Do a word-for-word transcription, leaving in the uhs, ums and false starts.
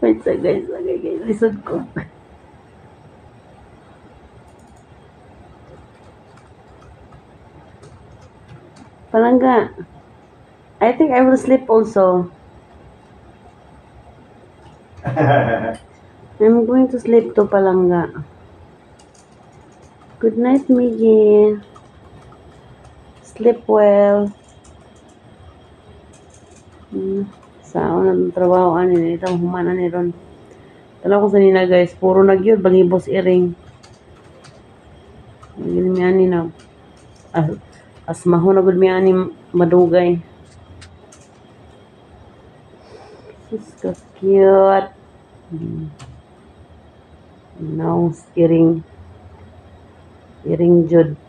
Wait sa guys, lagay guys, lisod ko. Palangga. I think I will sleep also. I'm going to sleep to Palangga. Good night, Miggy. Sleep well. Hmm. Sa unang trabaho ani itong humana ni ron. Tala ko sa nina guys, puro nagyod balibos iring. Gini mi ani na as, asmaho na gud mi ani madugay. Sus ka cute. Hmm. Now, iring iring jud.